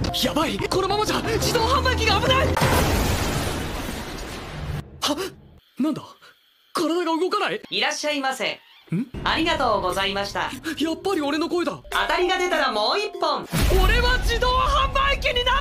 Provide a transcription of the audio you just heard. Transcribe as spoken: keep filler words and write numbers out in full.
やばい、このままじゃ自動販売機が危ない。はなんだ、体が動かない。 いらっしゃいませ。 んありがとうございました。 やっぱり俺の声だ。 当たりが出たらもう一本。 俺は自動販売機になる。